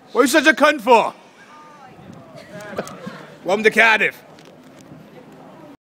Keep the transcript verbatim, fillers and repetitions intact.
What are you such a cunt for? Welcome to Cardiff.